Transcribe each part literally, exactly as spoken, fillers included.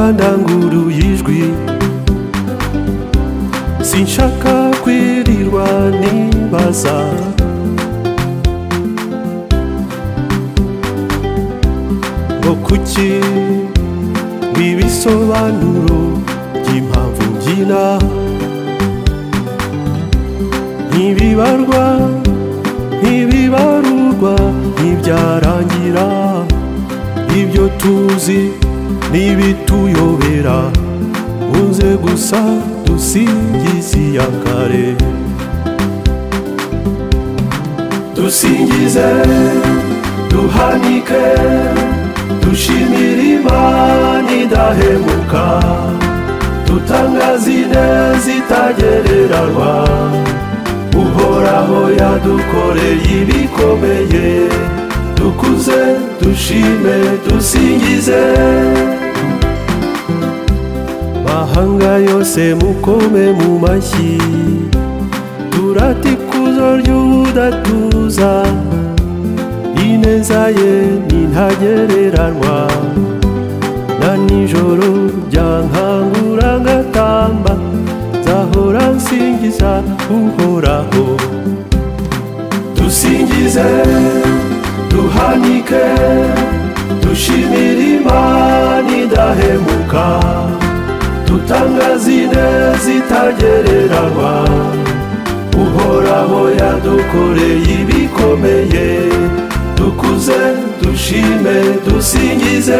ndanguruye ijwi sinshaka kwirirwa nibaza ngo kuki ibisobanuro by'impamvu mbyina ntibibarwa ntibibarurwa ntibyarangira ibyo tuzi n'ibituyobera muze gusa dusingize iya kare dusingize duhanike dushimire Imana idahemuka dutangaze ineza itagereranywa uhoraho yadukoreye ibikomeye dukuze dushime dusingize mahanga yose mukome mu mashyi turate ikuzo ry'udatuza ineza ye nintagereranywa na nijoro byankangura ngatamba nzahora nsingiza uhoraho dusingize duhanike dushimire Imana idahemuka dutangaze ineza itagereranywa uhoraho yadukoreye ibikomeye dukuze dushime dusingize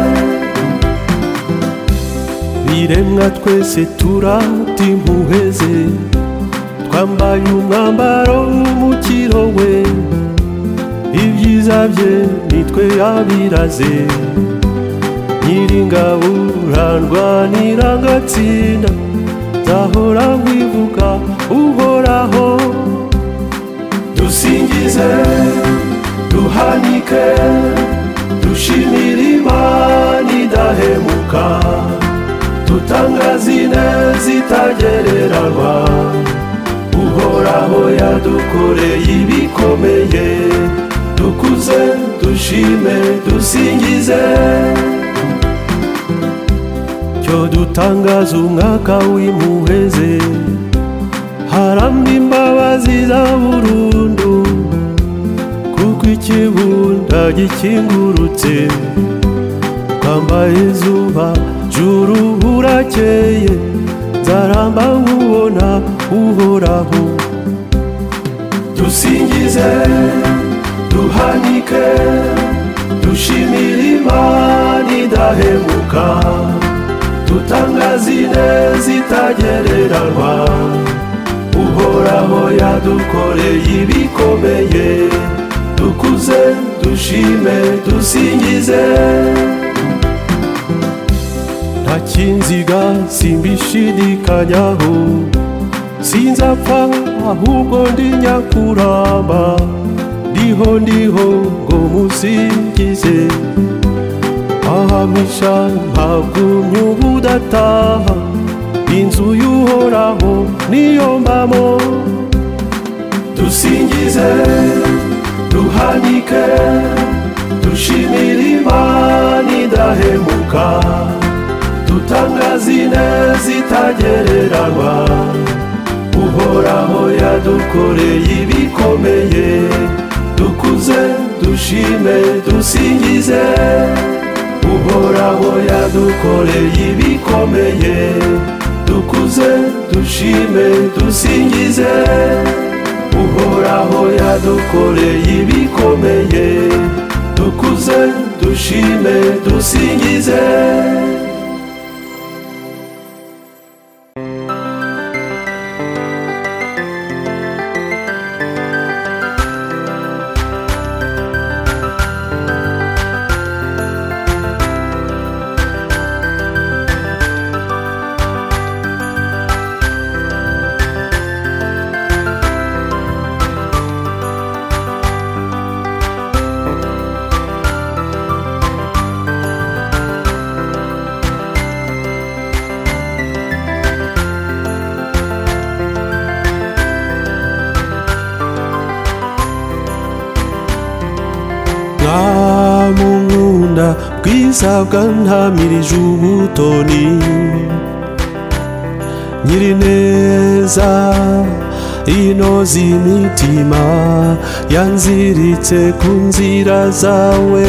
biremwa twese turata impuhwe ze twambaye umwambaro w'umukiro we ibyiza bye nitwe yabiraze nyiringabo urandwanira ngatsinda nzahora nkwivuga uhoraho dusingize duhanike dushimire Imana idahemuka dutangaze ineza itagereranywa uhoraho yadukoreye ibikomeye dukuze dushime dusingize cyo dutangaza umwaka w'impuhwe ze haramba imbabazi za burundu kuko ikibunda gikingurutse twambaye izuba juru burakeye nzaramba nkubona uhoraho dusingize duhanike dushimire Imana idahemuka dutangaze ineza itagereranywa uhoraho yadukoreye ibikomeye dukuze dushime dusingize nta kinziga simbishidikanyaho sinzapfa ahubwo ndi nyakuramba ndiho ndiho ngo musingize ahamisha mpagumye ubudataha inzu y'uhoraho niyo mbamo dusingize duhanike dushimire Imana idahemuka dutangaze ineza itagereranywa uhoraho yadukoreye ibikomeye dukuze dushime dusingize uhoraho yadukoreye ibikomeye dukuze dushime dusingize uhoraho yadukoreye ibikomeye dukuze dushime dusingize bwisabwa ntamirije ubutoni Nyirineza inoza imitima yanziritse ku nzira zawe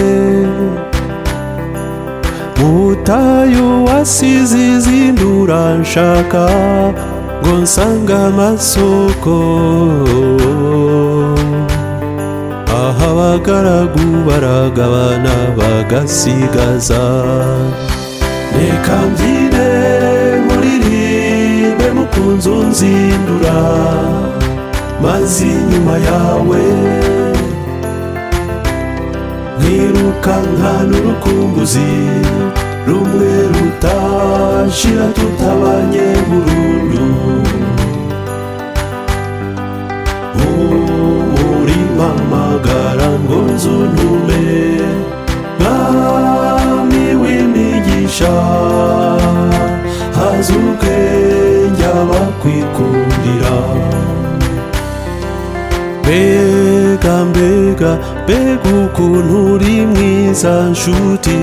mu butayu wasize izindura nshaka ngo nsange amasoko aha abagaragu baragabana bagasigaza reka mbyine nkuririmbe mukunzi unzindura maze inyuma yawe nkirukanka n'urukumbuzi rumwe rutashira tutabanye burundu urimamagara ngo nzuntume mwami w'imigisha haza ubwenge abakwikundira mbega mbega mbega ukuntu uri mwiza nshuti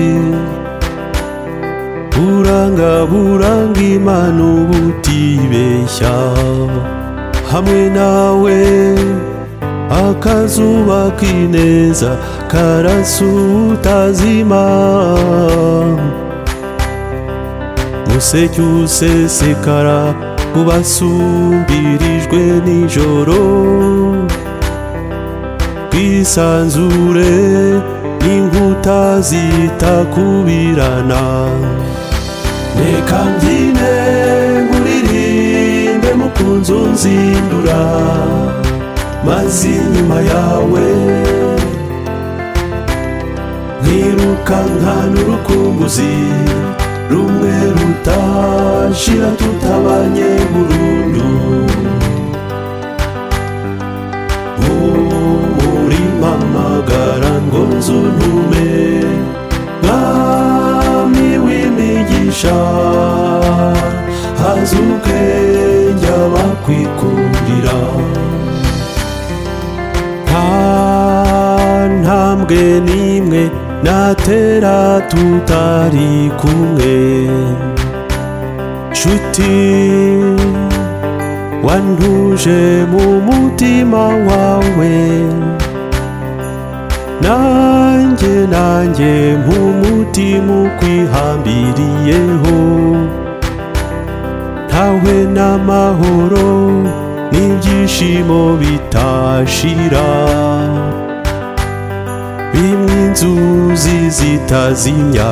buranga buranga Imana ubutibeshya hamwe nawe akazuba k'ineza karasutazima museke usesekara ubasumbirijwe nijoro bwisanzure n'inkuta zitakubirana reka mbyine nkuririmbe mukunzi unzindura maze inyuma yawe nkirukanka n'urukumbuzi rumwe rutashira tutabanye burundu urimamagara ngo nzuntume mwami w'imigisha haza ubwenge abakwikundira nta ntambwe n'imwe natera tutari kumwe nshuti wantuje mu mutima wawe nanjye nanjye mu mutima ukwihambiriyeho ntawe n'amahoro n'ibyishimo bitashira bimwe inzuzi zitazimya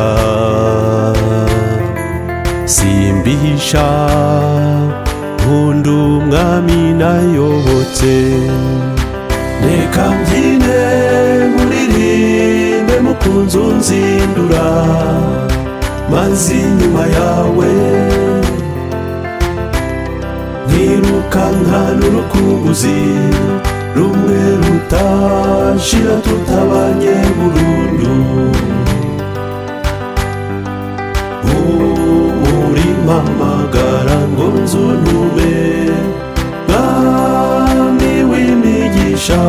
simbisha nkunda umwami nayobotse reka mbyine nkuririmbe mukunzi unzindura maze inyuma yawe nkirukanka n'urukumbuzi rumwe rutashira tutabanye burundu urimamagara ngo nzuntume mwami w'imigisha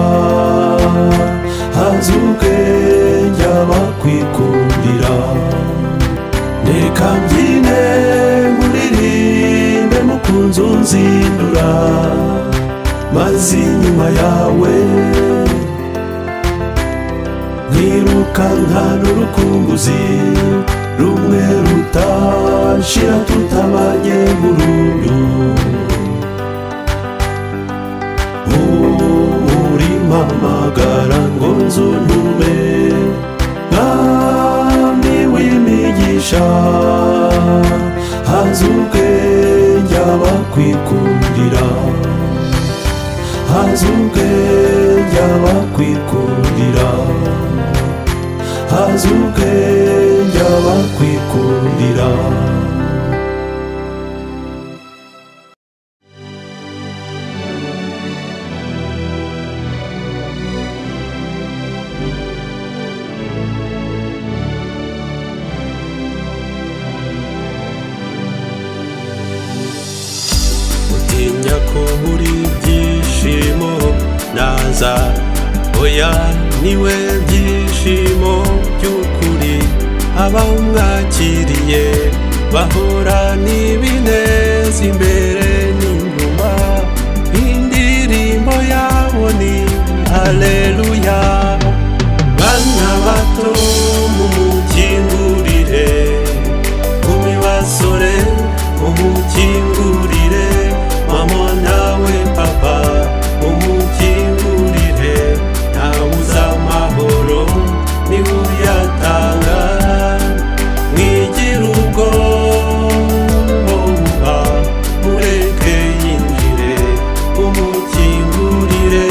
haza ubwenge abakwikundira reka mbyine nkuririmbe mukunzi unzindura maze inyuma yawe nkirukanka n'urukumbuzi rumwe rutashira tutabanye burundu urimamagara ngo nzuntume mwami w'imigisha haza ubwenge abakwikundira haza ubwenge abakwikundira haza ubwenge abakwikundira utinya ko uri byishimo naza oya niwe byishimo by'ukuri abamwakiriye bahora n'ibineza imbere n'inyuma. Indirimbo yabo ni haleluya. Bana bato mumukingurire, nkumi basore mumukingurire, mama nawe papa mumukingurire. Ntawuza amahoro niwe uyatanga, mwigira ubwoba mureke yinjire mumukingurire.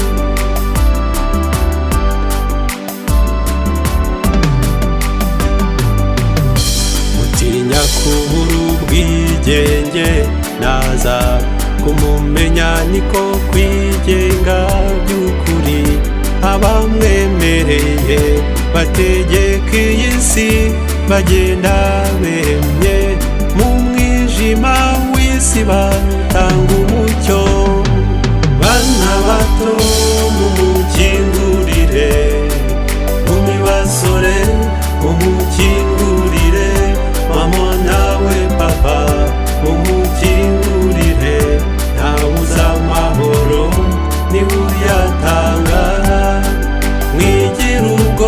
Mutinya kubura ubwigenge, naza kumumenya niko kwigenga by'ukuri. Abamwemereye bategeka iyi si bagenda bemye, mu mwijima w'isi batanga umucyo. Bana bato mumukingurire, nkumi basore mumukingurire, mama nawe papa mumukingurire. Ntawuza amahoro niwe uyatanga, mwigira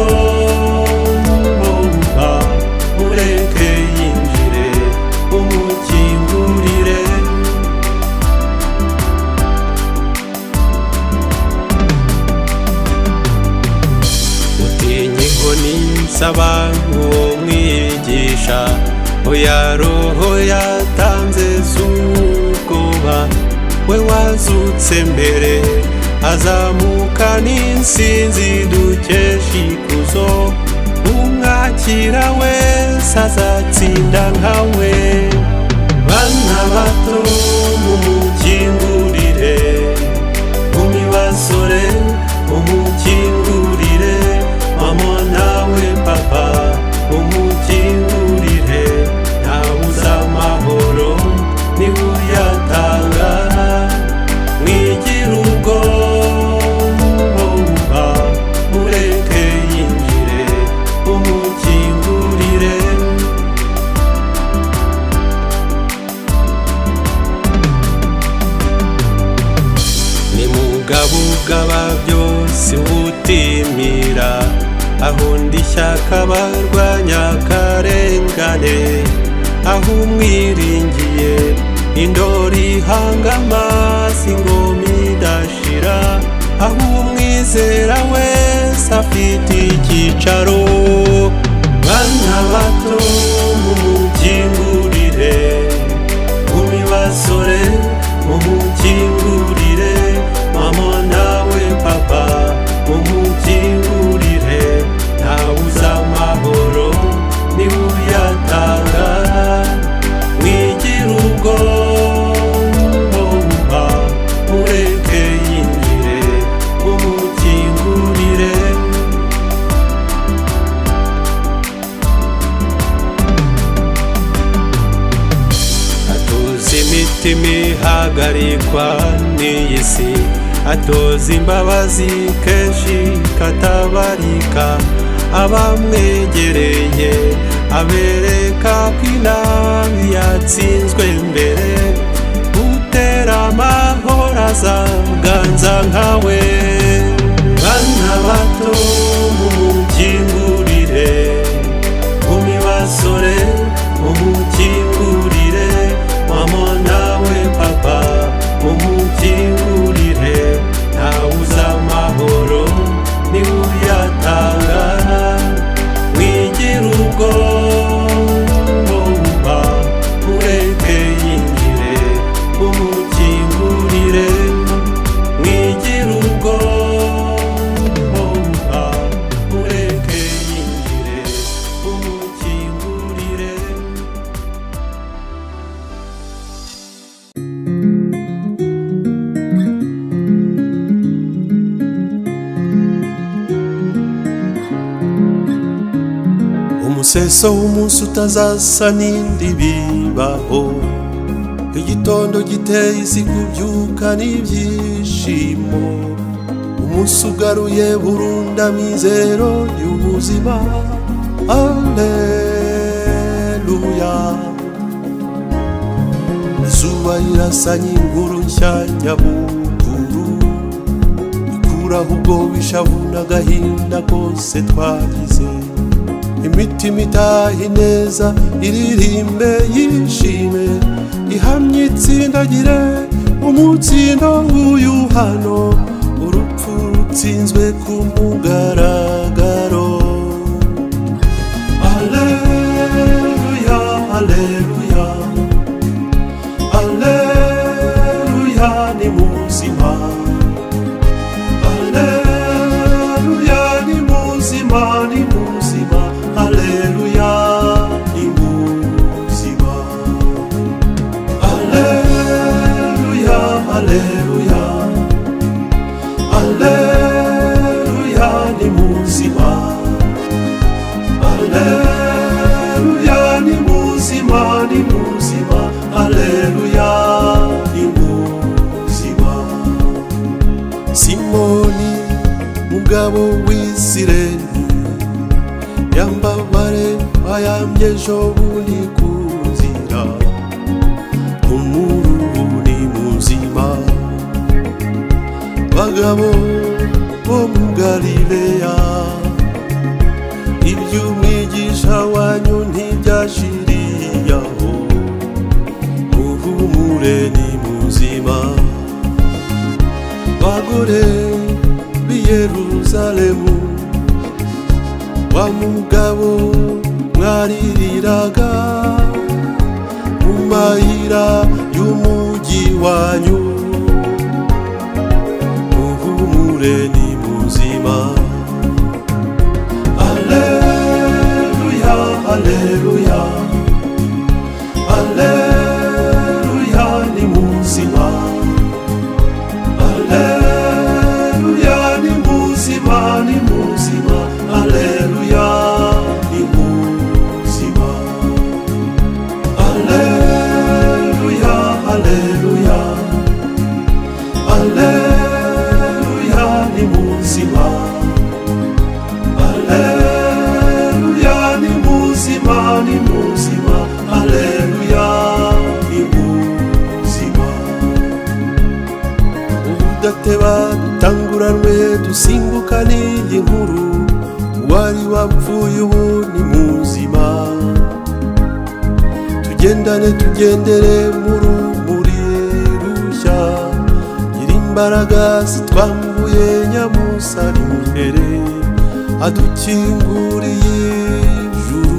ubwoba mureke yinjire mumukingurire. Mutinya inkoni nsaba uwo mwigisha, oya roho yatanze z'ubwoba. We wazutse mbere azamuka n'insinzi dukesha ikuzo, umwakira wese azatsinda nkawe. Bana bato mumukingurire, nkumi basore mumukingurire, mama nawe papa mumukingurire. Ntawuza amahoro niwe uyatanga, mwigira ubwoba mureke yinjire mumukingurire. Nimugabugaba byose ubutimira, aho ndi ishyaka barwanya akarengane. Aho umwiringiye indori ihanga amaso, ingoma idashira. Aho umwizera wese afite icyicaro. Bana bato mumukingurire, nkumi basore mumukingurire, mama nawe papa mumukingurire. Ntawuza amahoro niwe uyatanga, mwigira ubwoba mureke yinjire mumukingurire. Atuza imitima ihagarikwa n'iyi si, atoza imbabazi kenshi katabarika. Abamwegereye abereka ko inabi yatsinzwe mbere, utera amahoro azaganza nkawe. Bana bato mumukingurire, nkumi basore mumukingurire, mama nawe papa mumukingurire. Ntawuza amahoro niwe uyatanga, mwigira ubwoba mureke yinjire mumukingurire. Mwigira ubwoba mureke yinjire mumukingurire. Umuseso w'umunsi utazasa n'indi bibaho, igitondo giteye isi kubyuka n'ibyishimo. Umunsi ugaruye burundu amizero y'ubuzima, Alleluia. Izuba rirasanye inkuru nshya nyabukuru, ikuraho ubwoba ishavu n'agahinda kose twagize. Imitima itaha ineza iririmbe yishime, ihamye itsindagire umutsindo w'uyu hano, urupfu rutsinzwe ku mugaragaro. Alleluia, alleluia, alleluia ni muzima, alleluia ni muzima, ni muzima, alleluia ni muzima, alleluia, alleluia, alleluia ni muzima, alleluia ni muzima, ni muzima, alleluia ni muzima. Simoni mugabo w'Isireni, yambabare bayambye ejo bundi ku nzira, umuru ni muzima. Bagabo bo mu Galileya, iby'umwigisha wanyu ntibyashiriyaho, muhumure ni muzima. Bagore b'i Yerusalemu, wa mugabo mwaririraga mu mayira y'umugi wanyu, muhumure ni muzima. Alleluia, alleluia, alleluia ni muzima, alleluia ni muzima, ni muzima, alleluia ni muzima, alleluia, alleluia, alleluia ni muzima, alleluia ni muzima, ni muzima, alleluia ni muzima. Udateba dutanguranwe dusimbuka n'iyi nkuru, wari wapfuye ubu ni muzima. Tugendane tugendere mu rumuri rushya, nyirimbaraga zitwambuye nyamusari imbere, adukinguriye ijuru.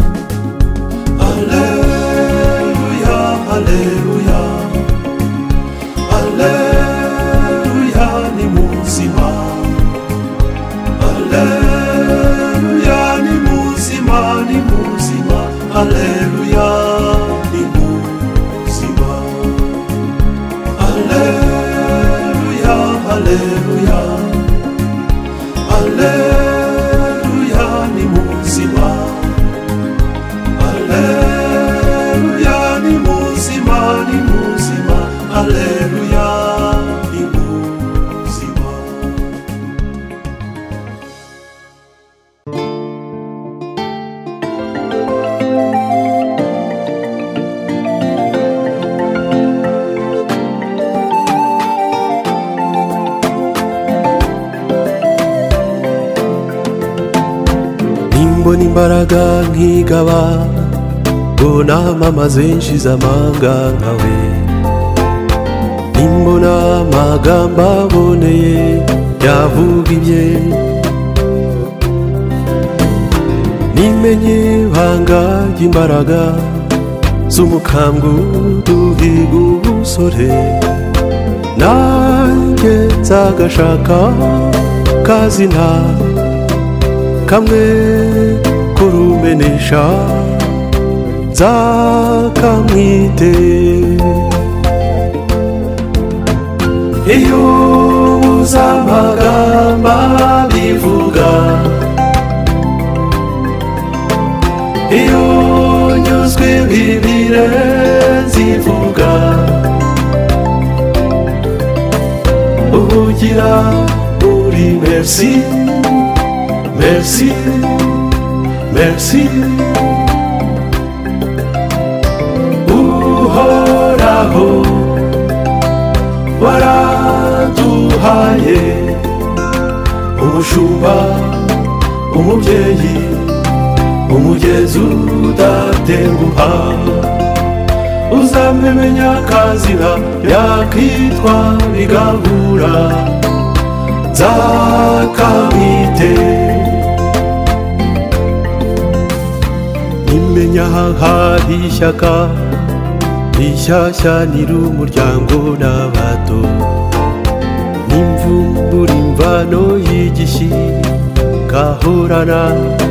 Alleluia, alleluia, alleluia ni muzima, alleluia ni muzima, ni muzima, alleluia ni muzima, alleluia, alleluia, alleluia ni muzima, alleluia ni muzima, ni muzima, alleluia ni muzima. Nimbona imbaraga nkigaba, ngo namamaze nshize amanga nkawe. Nimbona amagambo aboneye yavuga ibye, nimenye ibanga ry'imbaraga z'umukambwe uduhiga ubusore. Nanjye nzagashaka kazina kamwe kurumenesha, nzakamwite. Iyo uza amagambo bivuga, iyo nyuzwe bibire zivuga, ugira uri merci, merci, merci. Uhoraho waraduhaye umushumba, umubyeyi, umugezi udatenguha. Uzamumenya akazina yakitwa Bigabura, nzakamwite. Nimenya hari ishyaka rishyashya nyir'umuryango n'abato, nimvumbura imvano y'igishyi gahorana.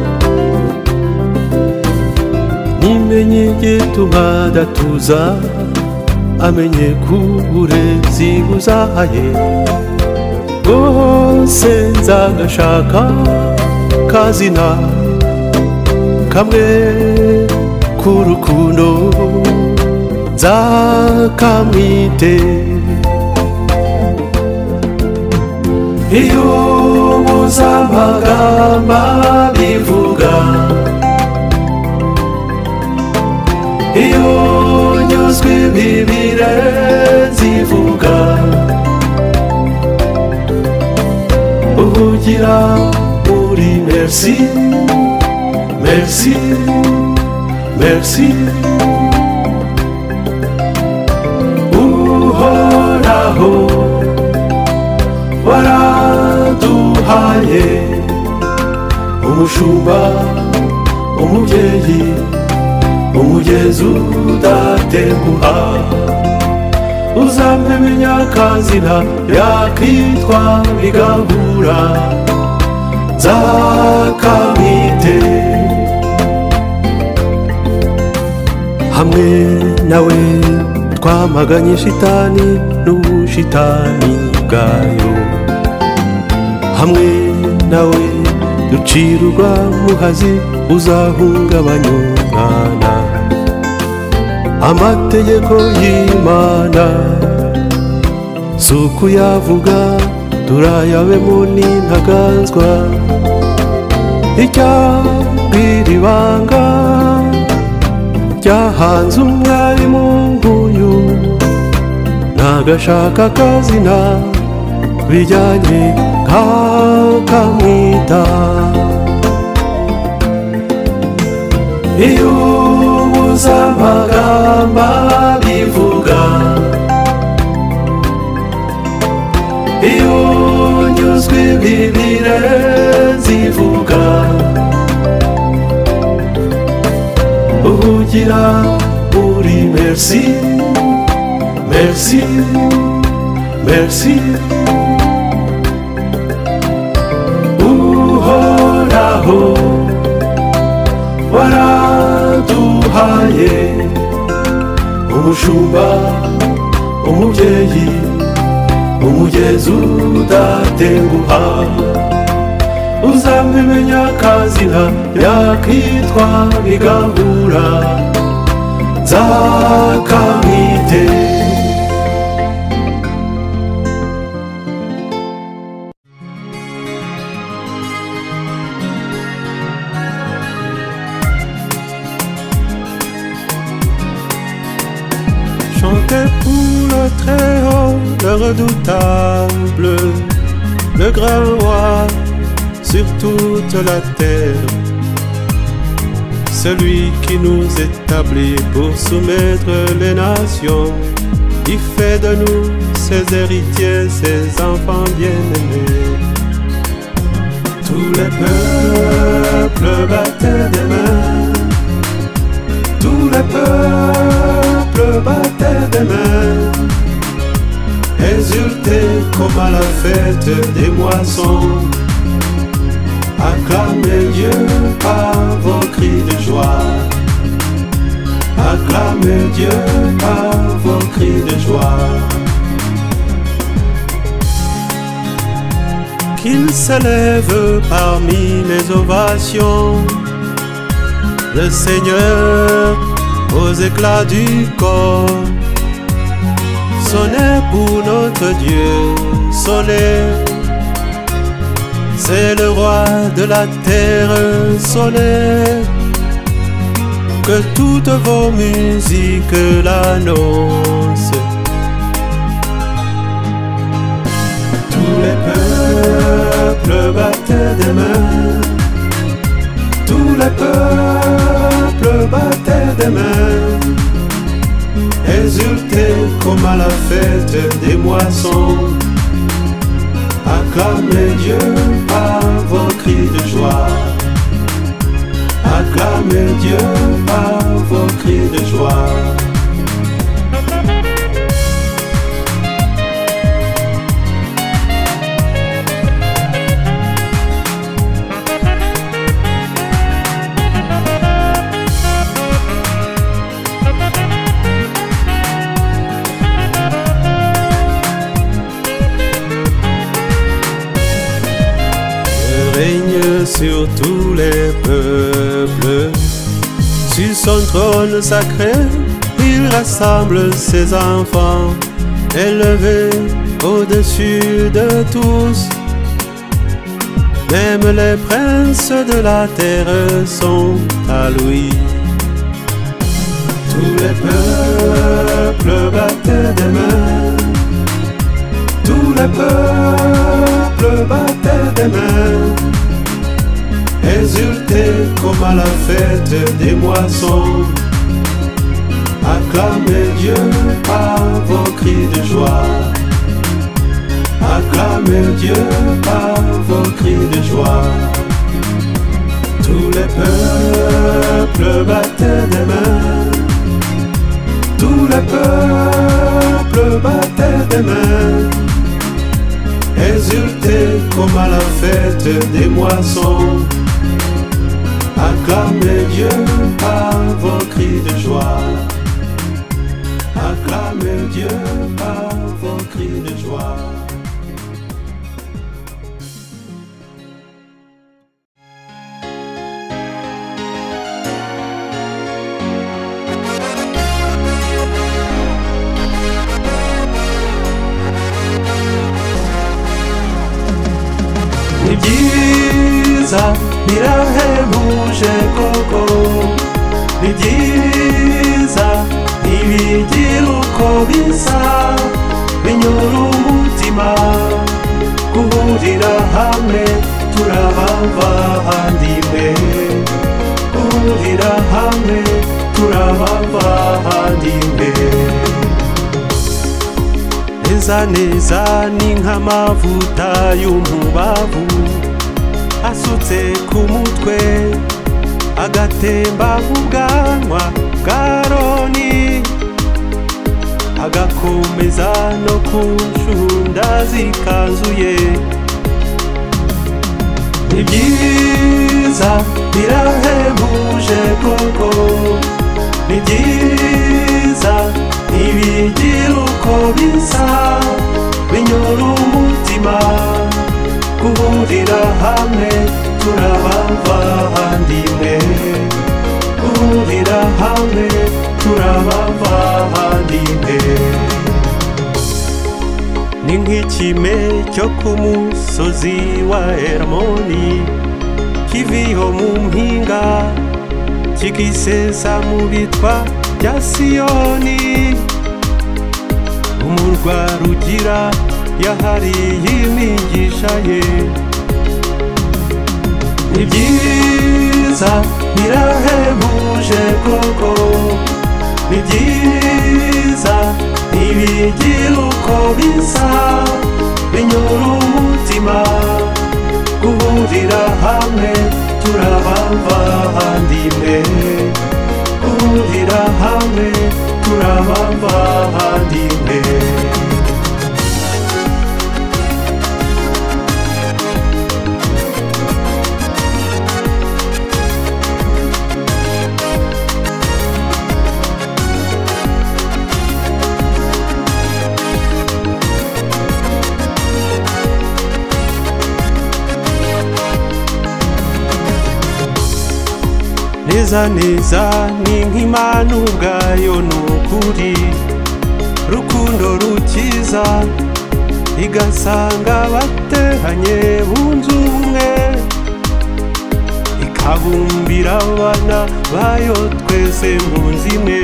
Nimenye igituma adatuza, amenye ko uburezi buzahaye. Bwose nzagashaka kazina kamwe k'urukundo, nzakamwite. Iyo ubuze amagambo bivuga, iyo nyuzwe ibibire zivuga, uhugira muri merci, merci, merci. Uhoraho waraduhaye umushumba, umubyeyi, umugezi udatenguha. Uzamumenya akazina yakitwa Bigabura, nzakamwite. Hamwe nawe twamaganye shitani n'ubushitani bwayo, hamwe nawe ducirwa muhazi uzahungabanya umwana. Amategeko y'Imana si ukuyavuga, turayabemo n'intaganzwa. Icyabwira ibanga ryahanze umwarimu nk'uyu, nagashaka akazina bijyanye kakamwita. Iyo ubuze amagambo bivuga, iyo nyuzwe ibibire zivuga, uhugira muri merci, merci, merci. Uhoraho waraduhaye umushumba, umubyeyi, umugezi udatenguha. Uzamumenya akazina yakitwa Bigabura, nzakamwite. Chantez pour le Très-Haut, le redoutable, le grand roi sur toute la terre, celui qui nous établit pour soumettre les nations, qui fait de nous ses héritiers, ses enfants bien-aimés. Tous les peuples battaient des mains, tous les peuples battaient des mains, exultaient comme à la fête des moissons. Acclamez Dieu par vos cris de joie, acclamez Dieu par vos cris de joie. Qu'il s'élève parmi les ovations, le Seigneur aux éclats du corps. Sonnez pour notre Dieu, sonnez, C'est le roi de la terre solaire, que toutes vos musiques l'annoncent. Tous les peuples battaient des mains, tous les peuples battaient des mains, exultaient comme à la fête des moissons. Acclamez Dieu par vos cris de joie. Acclamez Dieu par vos cris de joie. Règne sur tous les peuples, sur son trône sacré, il rassemble ses enfants, élevés au-dessus de tous. Même les princes de la terre sont à lui. Tous les peuples battaient des mains, tous les peuples battaient des mains, exultaient comme à la fête des moissons. Acclamez Dieu par vos cris de joie. Acclamez Dieu par vos cris de joie. Tous les peuples battaient des mains, tous les peuples battaient des mains, exultaient comme à la fête des moissons. Acclamez Dieu par vos cris de joie. Acclamez Dieu par vos cris de joie. Ni byiza birahebuje koko, ni byiza ntibigira uko bisa, binyura umutima guhurira hamwe turabavandimwe, guhurira hamwe turabavandimwe. Neza neza ni nk'amavuta y'umubavu asutse ku mutwe, agatemba mu bwanwa bwa Aroni, agakomeza no ku nshunda z'ikanzu ye. Ni byiza birahebuje koko, ni byiza ntibigira uko bisa, binyura umutima guhurira hamwe turabavandimwe, guhurira hamwe turabavandimwe. Ni nk'ikime cyo ku musozi wa Hermoni, kiviho mu mpinga kigisesa mu bitwa bya Siyoni, umurwa rugira yahariye imigisha ye. Ni byiza birahebuje koko, ni byiza ntibigira uko bisa, binyura umutima guhurira hamwe turabavandimwe, guhurira hamwe turabavandimwe. Neza neza ni nk'Imana ubwayo n'ukuri, rukundo rukiza igasanga bateranye bunze ubumwe, ikabumbira abana bayo twese mu nzu imwe.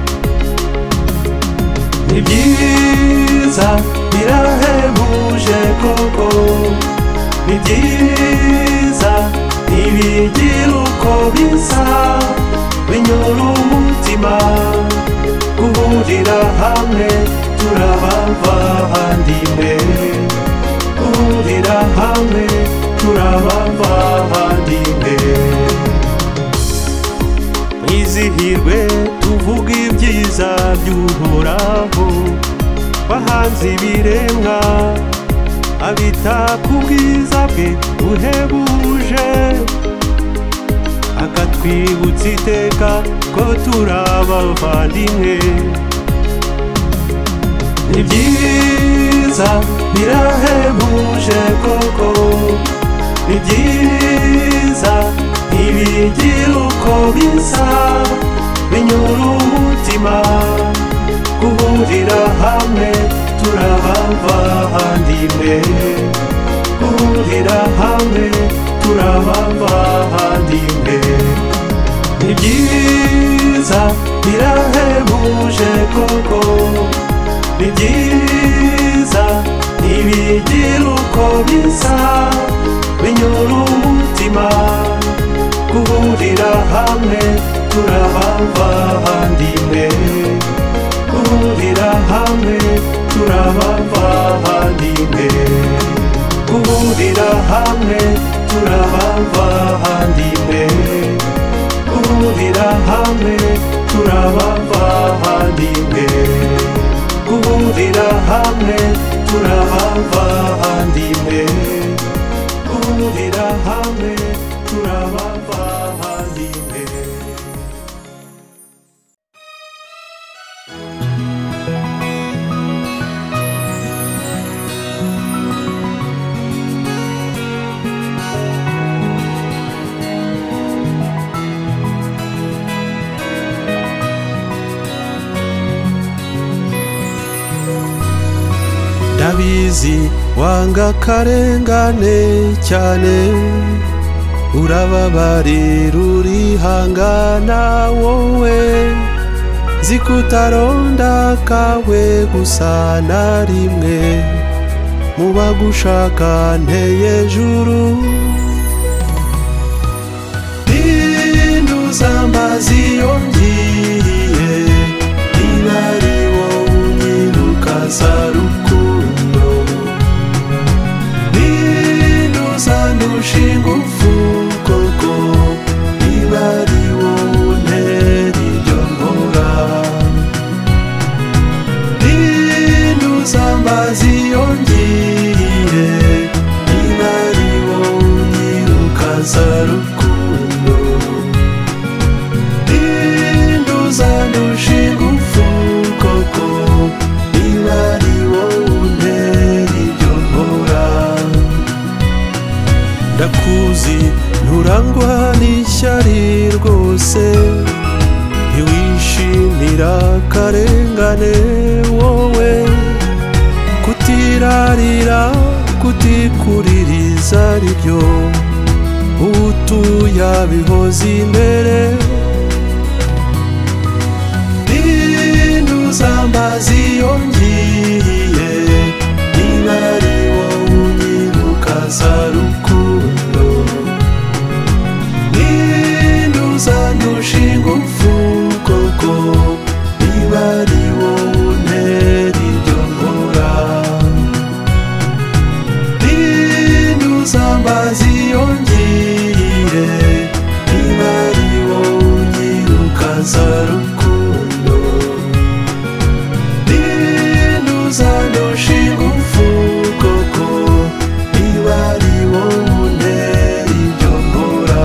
Ni byiza birahebuje koko, ni byiza ntibigira uko bisa, binyura umutima guhurira hamwe turabavandimwe, guhurira hamwe turabavandimwe. Mwizihirwe tuvuga ibyiza by'Uhoraho, bahanze ibiremwa abita ku bwiza bwe buhebuje, akatwibutsa iteka ko turabavandimwe. Ni byiza birahebuje koko, ni byiza ntibigira uko bisa, binyura umutima guhurira hamwe turabavandimwe, guhurira hamwe turabavandimwe. Ni byiza birahebuje koko, ni byiza ntibigira uko bisa, binyura umutima guhurira hamwe turabavandimwe, guhurira hamwe turabavandimwe, guhurira hamwe turabavandimwe, guhurira hamwe turabavandimwe, guhurira hamwe turabavandimwe, guhurira hamwe turabavandimwe. Ndabizi wanga akarengane cyane, urababarira urihangana wowe, zikutaronda kawe gusa na rimwe, mu bagushaka nteye juru. Ntuzambaza iyo ngiye, niba ari wowe unyiruka za rukundo, ntuzandusha ingufu koko, niba ari wowe untera ibyo nkora. Ntuzambaza iyo ngiye, niba ari wowe unyiruka za rukundo, ntuzandusha ingufu koko, niba ari wowe untera ibyo nkora. Ndakuzi nturangwa n'ishyari rwose, ntiwishimira akarengane wowe, kutirarira kutikuririza aribyo utuye abihoza imbere. Ntuzambaza iyo ngiye, niba ari wowe unyibuka za rukundo, ntuzandusha ingufu koko, niba ari wowe untera ibyo nkora. Ntuzambaza iyo ngiye, niba ari wowe unyibuka za rukundo, ntuzandusha ingufu koko, niba ari wowe untera ibyo nkora.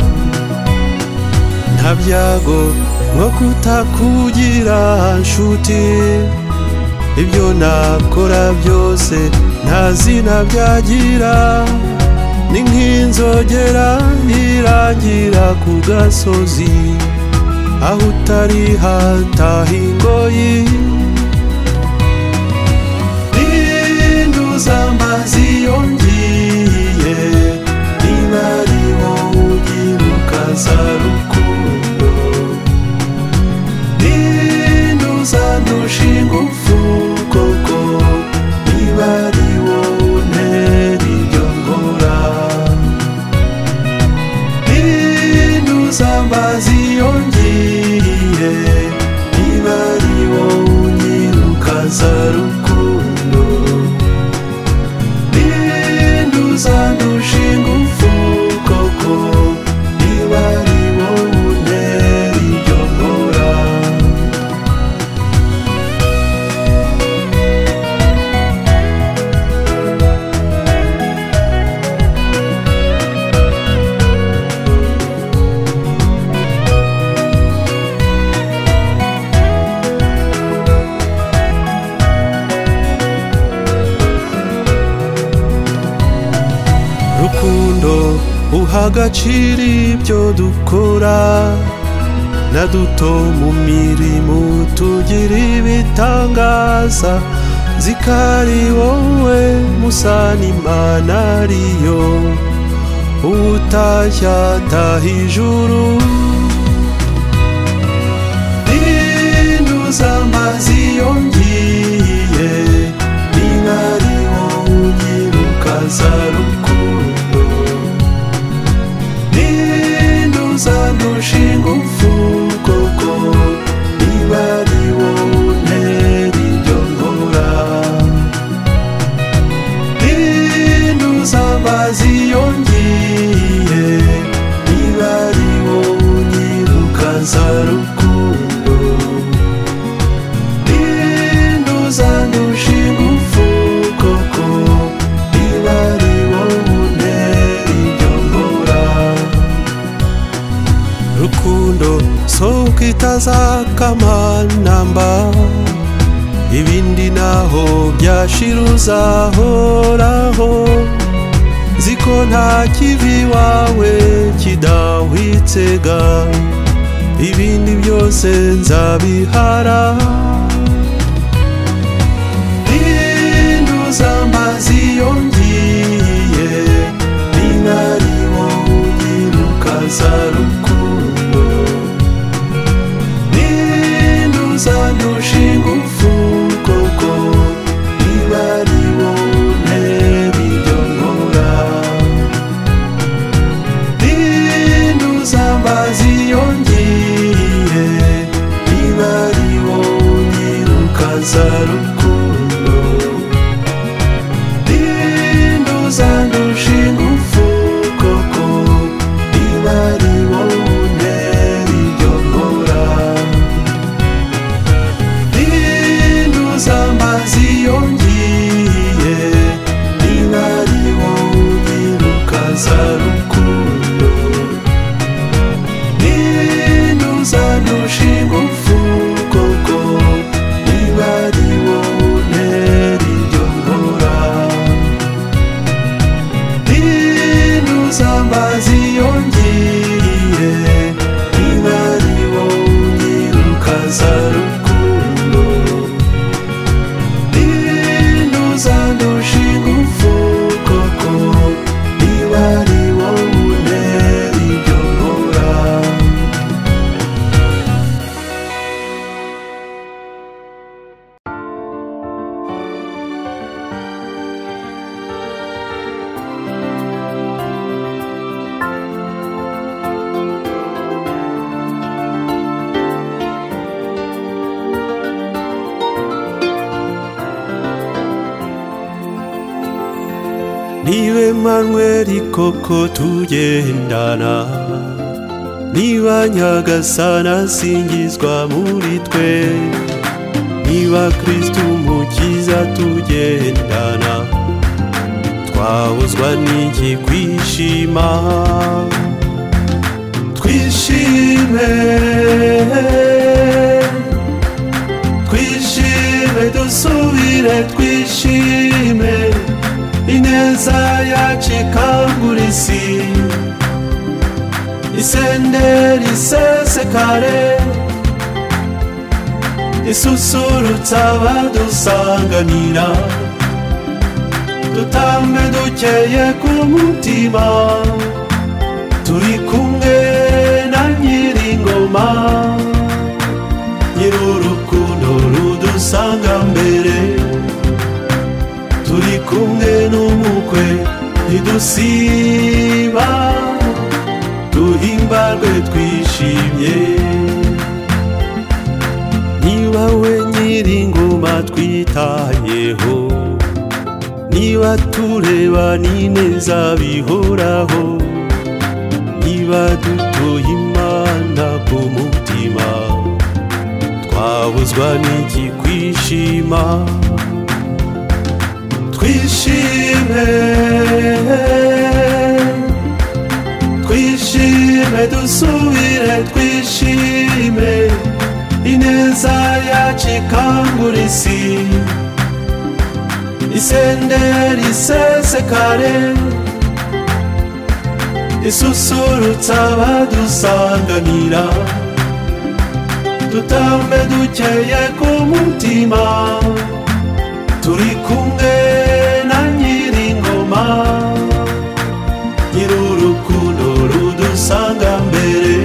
Nta byago nko kutakugira nshuti, ibyo nakora byose nta zina byagira, ni nk'inzogera irangira ku gasozi, aho utari hataha ingoyi. rukundo uha agaciro ibyo dukora na duto mu mirimo tugira ibitangaza zikari wowe musa n'Imana ariyo utashya taha ijuru ninduza amazi yongiye niba ari wowe unyiruka za rukundo ninduza ndushinga upfu koko niba ari wowe untera ibyo nkora ninduza amazi yongiye niba ari wowe unyiruka za rukundo ninduza ndushinga upfu koko niba ari wowe untera ibyo nkora rukundo soko itazakamana ibindi naho byashira uzahoraho ziko nta kivi wawe kidahwitsega ibindi byose nzabihara ninduza amazi yongiye niba ari wowe unyiruka za rukundo ninduza ndushinga upfu koko niba ari wowe untera ibyo nkora ninduza amazi yongiye niba ari wowe unyiruka za rukundo ninduza ndushinga upfu koko niba ari wowe untera ibyo nkora ninduza amazi yongiye niba ari wowe unyiruka za rukundo ninduza ndushinga upfu koko niba ari wowe untera ibyo nkora ninduza amazi yongiye niba ari wowe unyiruka za rukundo ninduza ndushinga upfu koko niba ari wowe untera ibyo nkora niwe Emmanueli koko tugendana niba Nyagasani asingizwa muri twe niba Kristo umukiza tugendana twahozwa n'iki kwishima twishime twishime dusubire twishime ineza yacu ikangura isi isendera isesekare isusurutsa abadusanganira dutambe dukeye ku mutima turi kumwe na Nyiringoma nyir'urukundo rudusanga mbere turi kumwe n'umukwe ntidusiba duhimbarwe twishimye niba we Nyiringoma twitayeho niba tureba n'ineza bihoraho niba dutuye Imana ku mutima twabuzwa n'iki kwishima twishime twishime dusubire twishime ineza yacu ikangura isi isendera isesekare isusurutsa abadusanganira, dutambe dukeye ku mutima, turi kumwe na Nyiringoma, nyir'urukundo rudusanga mbere,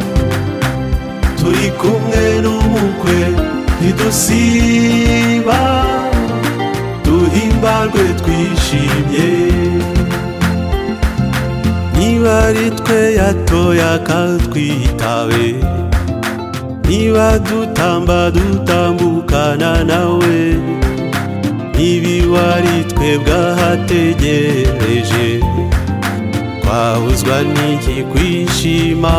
turi kumwe n'umukwe ntidusiba, duhimbarwe twishimye. Niba ari twe yatoye akatwitabe, niba dutamba dutambukana nawe, niba ari twe bwahategereje, twahuzwa n'iki kwishima?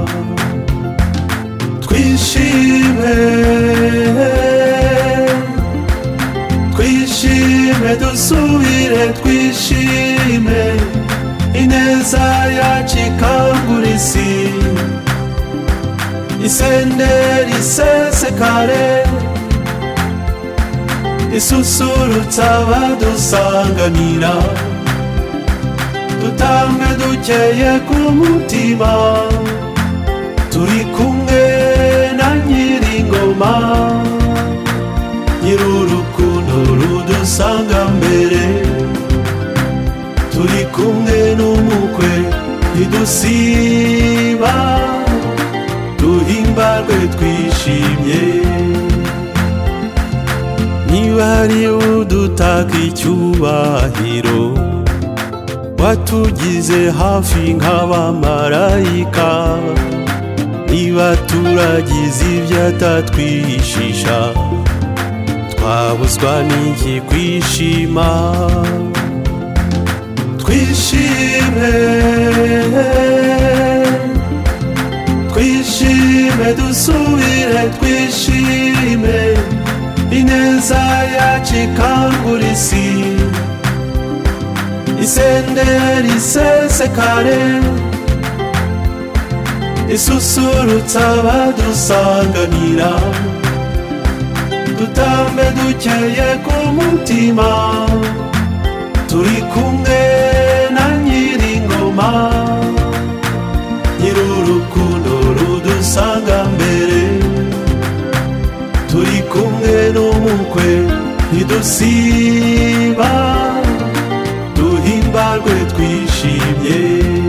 Twishime, twishime dusubire twishime, ineza yacu ikangura isi, isenderi isesekare, isusurutsa abadusanganira, dutambe dukeye ku mutima, turi kumwe na Nyiringoma, nyir'urukundo rudusanga mbere, turi kumwe n'umukwe ntidusiba, duhimbarwe twishimye. Niba ari udutaka icyubahiro, watugize hafi nk'abamarayika, niba turagize ibyo atatwishisha, twabuzwa n'iki kwishima? Twishime, twishime dusubire twishime, ineza yacu ikangura isi, isenderi isesekare, isusurutsa abadusanganira, dutambe dukeye ku mutima, turi kumwe na Nyiringoma, nyir'urukundo rudusanga mbere, turi kumwe n'umukwe ntidusiba, duhimbarwe twishimye.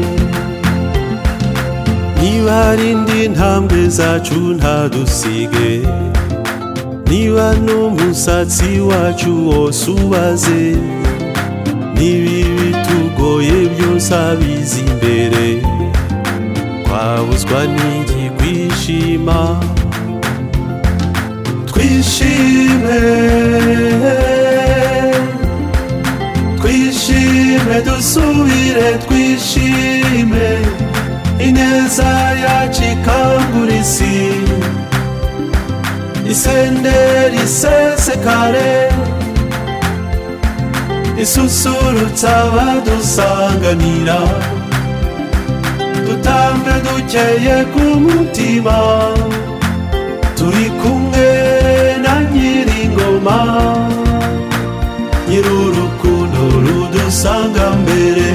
Niba ari indi ntambwe zacu ntadusige, niba n'umusatsi wacu wose ubaze, niba ibitugoye byose abiza imbere, twabuzwa n'iki kwishima? Twishime, twishime dusubire twishime, ineza yacu ikangura isi, isenderi isesekare, isusurutsa abadusanganira, dutambe dukeye ku mutima, turi kumwe na Nyiringoma, nyir'urukundo rudusanga mbere,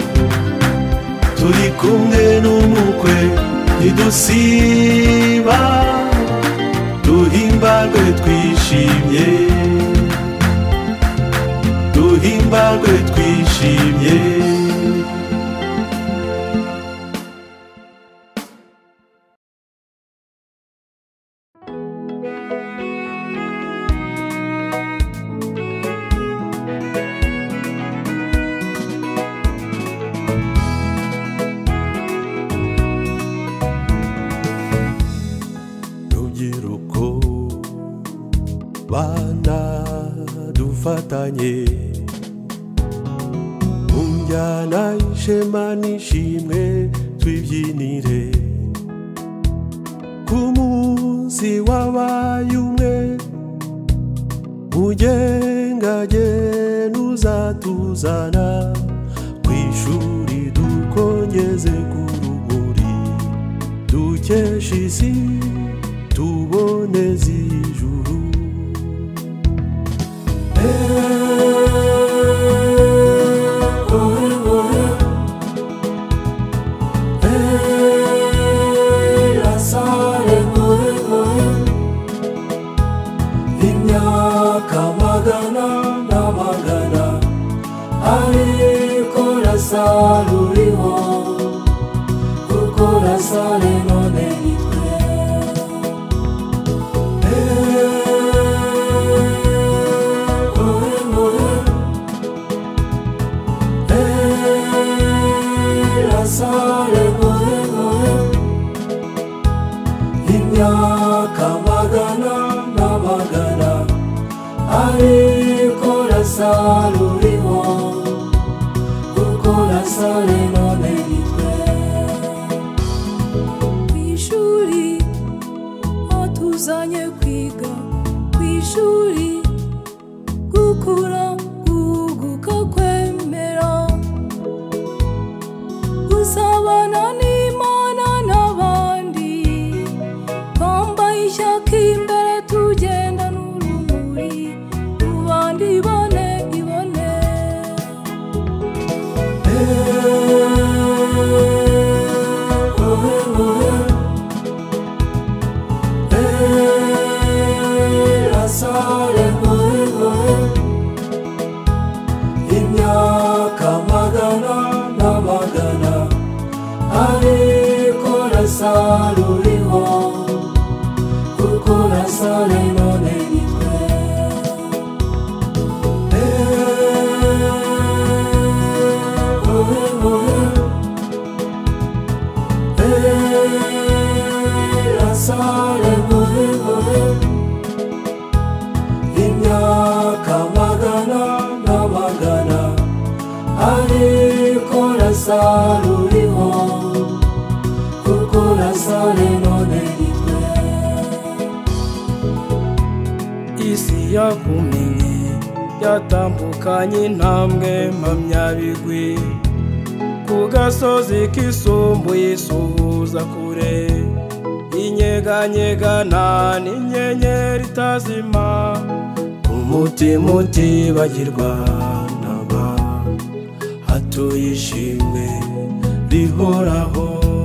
turi kumwe n'umukwe ntidusiba, duhimbarwe twishimye, duhimbarwe twishimye. Bana dufatanye mu njyana y'ishema n'ishimwe, twibyinire ku munsi wabaye umwe, mugengagene uzatuzana ku ishuri, dukongeze ku rumuri, dukesha isi tuboneze ijuru. ariko rasaruriho kuko rasare none nitwe rasare mohe mohe imyaka magana n'amagana ariko rasaruriho kuko rasare none nitwe kw'ishuri atuzanye kwiga kw'ishuri gukura guguka kwemera gusabana n'Imana n'abandi twambaye ishyaka imbere tugenda n'urumuri rubanda ibone ibone rasare mohe mohe imyaka magana n'amagana ariko rasaruriho kuko rasare none nitwe mohe mohe rasare mohe mohe imyaka magana n'amagana ariko rasaruriho kuko rasare none nitwe isi yakumenye yatambukanye intambwe mpamyabigwi ku gasozi kisumbuye isuhuza kure inyeganyegana n'inyenyeri itazima umutima utibagirwa n'aba hatuye ishimwe rihoraho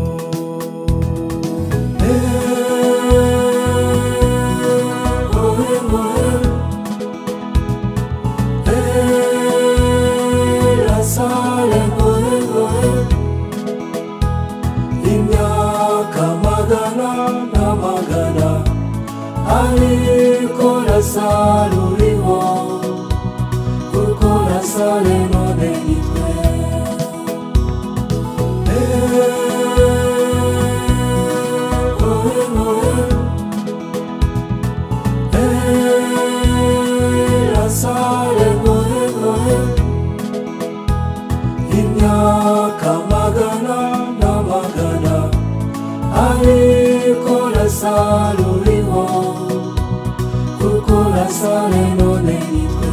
rasare mohe mohe imyaka magana n'amagana ariko rasaruriho kuko rasare none nitwe mohe mohe rasare mohe mohe imyaka magana n'amagana ariko rasaruriho kuko rasare none nitwe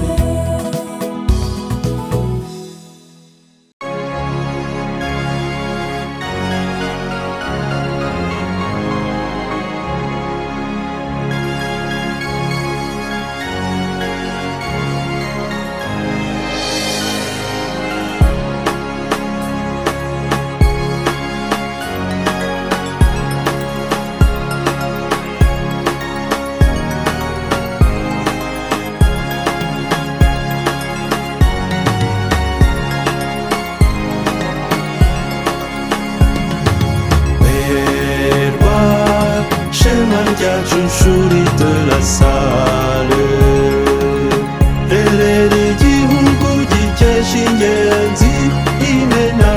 Shuri de la salle Rerera igihugu gikesha ingenzi imena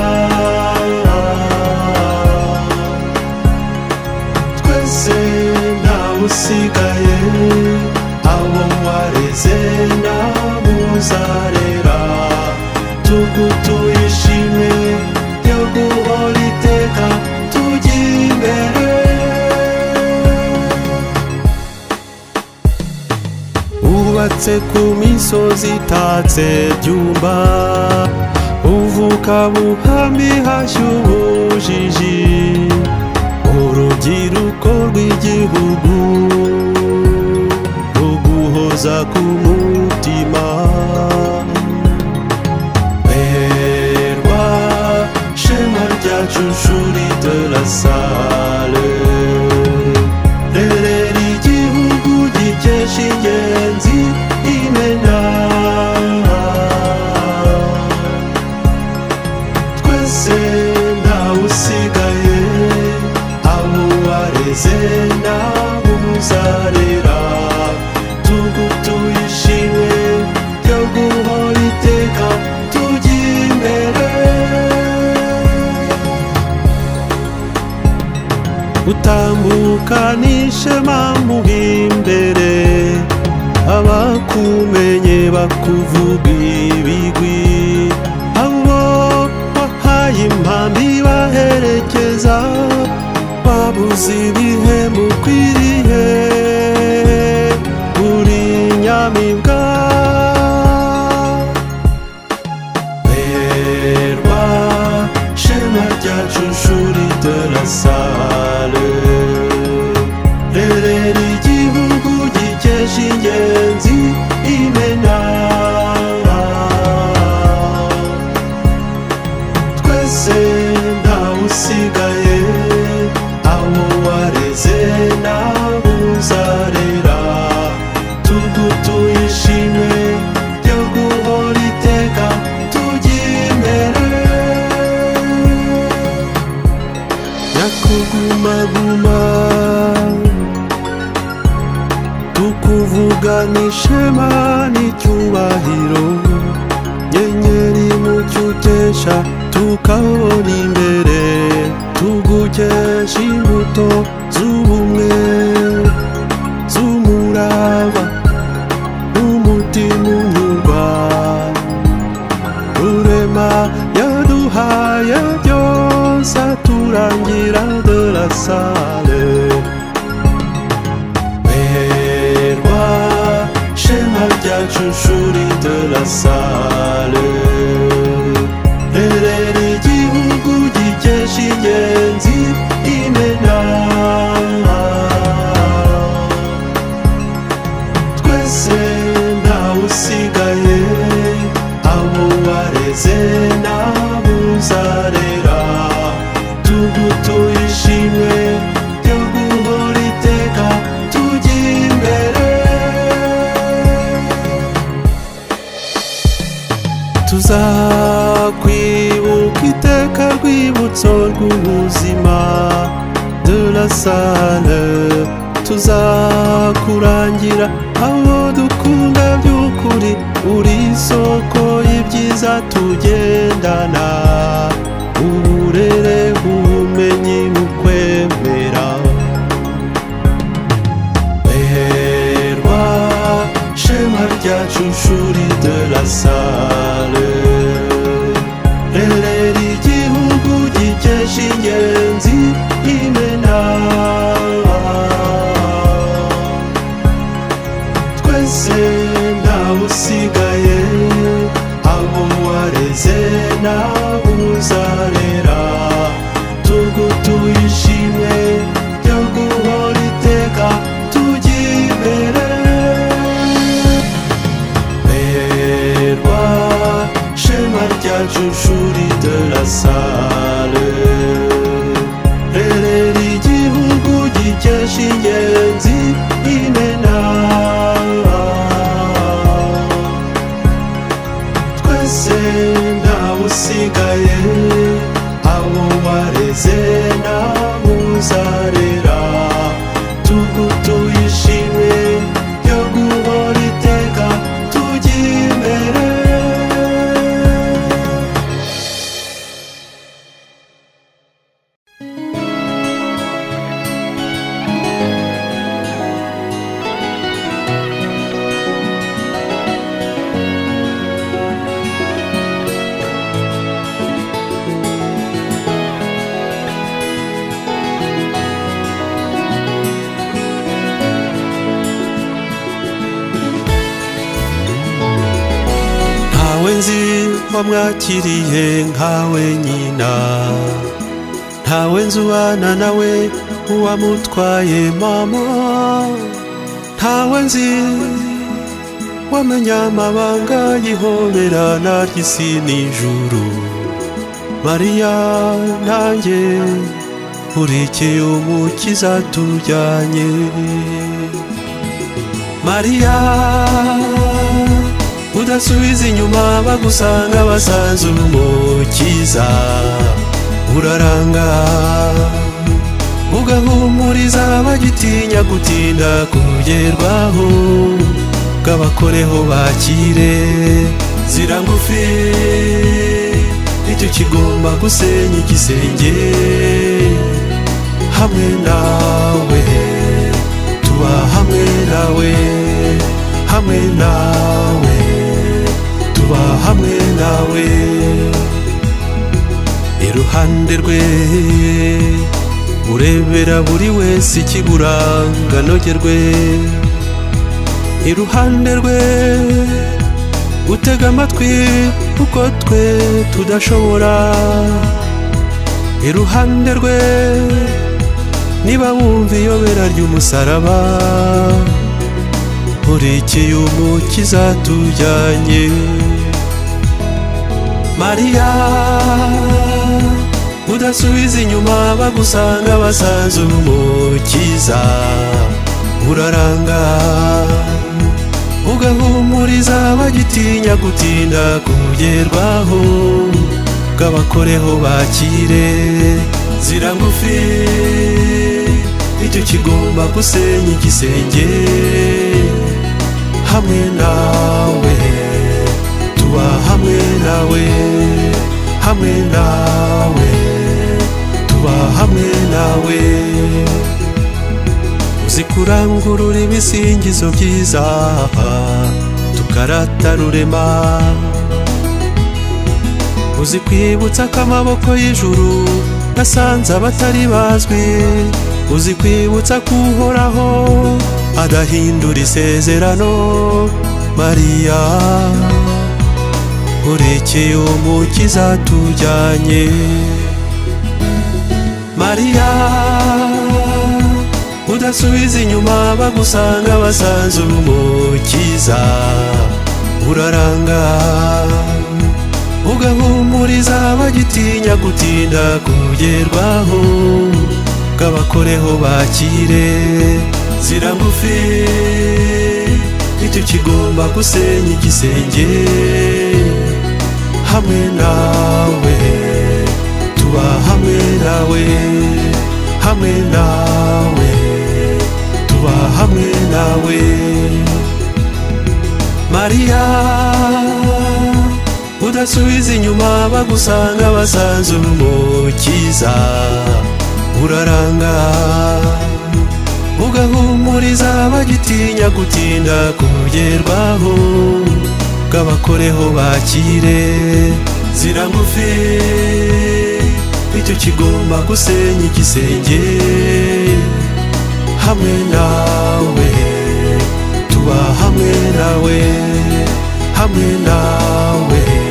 twese ntawe usigaye abo wareze nabo uzarera tugutuye ishimwe ryo guhora iteka tujya imbere ubatse ku misozi itatse byumba uvuka buhambi hashya ubujiji urubyiruko rw'igihugu ruguhoza ku mutima berwa shema ryacu shuri de la salle rerera igihugu gikesha ingenzi imena bakumenye bakuvuga ibigwi, abo wahaye impambi baherekeza babuze ibihe mukwiriye, uri nyamibwa berwa shema ryacu shuri de la salle, rerera igihugu gikesha ingenzi imena, twese ntawe usigaye, abo wareze nabo uzarera, tugutuye ishimwe ryo guhora iteka tujya imbere, nyakugumaguma tukuvugana ishema n'icyubahiro, nyenyeri mucyo ukesha tukabona imbere, tugukesha imbuto z'ubumwe z'umurava n'umutima unyurwa, rurema yaduhaye byose turangira de la salle, berwa shema ryacu shuri de la salle, rerera igihugu gikesha ingenzi imena, twese ntawe usigaye, abo wareze nabo uzarera, tugutuye ishimwe ryo guhora iteka tujya imbere, tuzakwibuka iteka rwibutso rw'ubuzima de la salle, tuzakurangira abo dukunda by'ukuri, uri isoko y'ibyiza tugendana, uburere ubumenyi n'ukwemera, berwa shema ryacu shuri de la salle, rerera igihugu gikesha ingenzi imena, twese ntawe usigaye, abo wareze nabo uzarera, tugutuye ishimwe ryo guhora iteka tujya imbere, berwa shema ryacu shuri de la salle, rerera igihugu gikesha ingenzi imena, twese ntawe usigaye, abo wareze nabo uzarera, tugutuye ishimwe ryo guhora iteka tujya imbere. nzi wamwakiriye nkawe nyina, ntawe nzi ubana nawe uwamutwaye mama, ntawe nzi wamenya amabanga yihoberana ry'isi n'ijuru. Mariya nanjye urikiye umukiza tujyanye. Mariya udasubiza inyuma bagusanga basanze umukiza, uraranga ugahumuriza bagitinya gutinda kugerwaho, gabakoreho bakire zira ngufi, icyo kigomba gusenya igisenge. Hamwe nawe tuba hamwe nawe, hamwe nawe, tuba hamwe nawe. Iruhande rwe urebera buri wese ikiburanga nogerwe, iruhande rwe utega amatwi uko twe tudashobora, iruhande rwe niba wumva iyobera ry'umusaraba, nkurikiye umukiza tujyanye. Mariya udasubiza inyuma bagusanga basanze umukiza, uraranga ugahumuriza bagitinya gutinda kugerwaho, bw'abakoreho bakire zira ngufi, icyo kigomba gusenya igisenge. Hamwe nawe, tuba hamwe nawe, hamwe nawe, tuba hamwe nawe. Uzi kurangurura ibisingizo byiza tukarata rurema, uzi kwibutsa ko amaboko y'ijuru yasanze abatari bazwi, uzi kwibutsa ko uhoraho adahindura isezerano. Mariya nkurikiye umukiza tujyanye. Mariya udasubiza inyuma bagusanga basanze umukiza, uraranga ugahumuriza bagitinya gutinda kugerwaho, bw'abakoreho bakire zira ngufi, icyo kigomba gusenya igisenge. Hamwe nawe, tuba hamwe nawe, hamwe nawe, tuba hamwe nawe. Mariya udasubiza inyuma bagusanga basanze umukiza, uraranga ugahumuriza bagitinya gutinda kugerwaho, bw'abakoreho bakire zira ngufi, icyo kigomba gusenya igisenge. Hamwe nawe, tuba hamwe nawe, hamwe nawe.